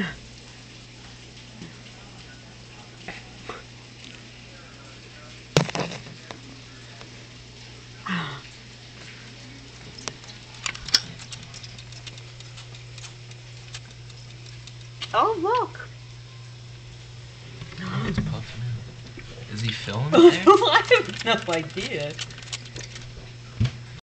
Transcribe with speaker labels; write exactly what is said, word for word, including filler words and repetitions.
Speaker 1: Oh, look.
Speaker 2: It's puffing out. Is he filming it there?
Speaker 1: I have no idea.